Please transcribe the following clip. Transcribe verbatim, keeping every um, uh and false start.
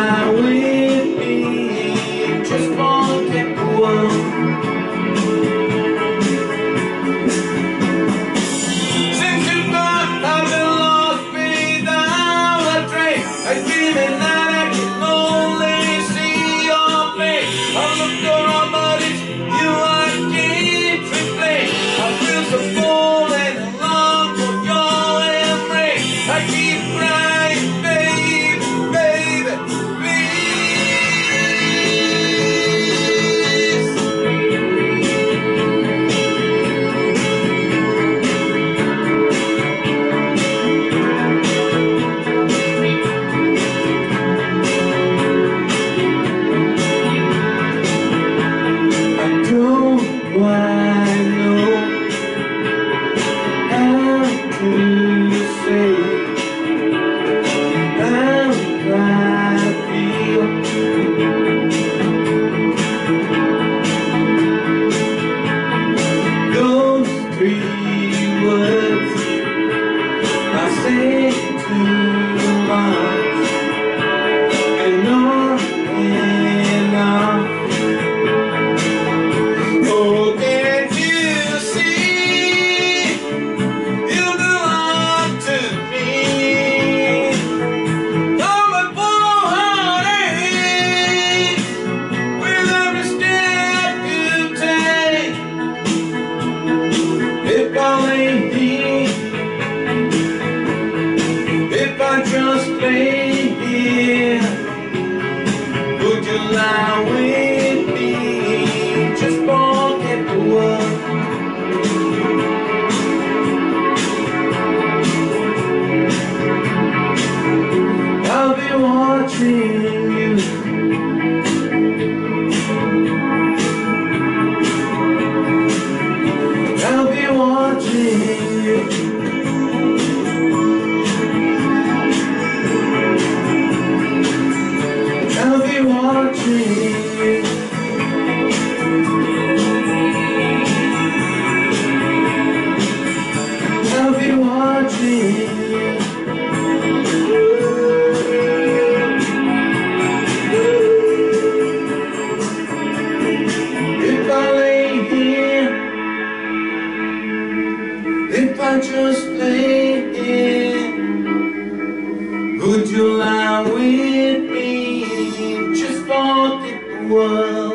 lie with me? Just forget the world. Since you've gone, I've been lost without a trace. I dream at night, I can only see your face. I look around, but it's you I can't replace. I feel so full and long for your embrace. I keep crying, baby, baby, why know how to say how I feel. Those three words I say too much, and on and on. If I lay here, if I just lay here, would you lie with me? Just forget the world. I'll be watching you. I'll be watching you. I'll be watching you. I'll be watching you. If I lay here, if I just lay here, would you lie with me? Just forget the world.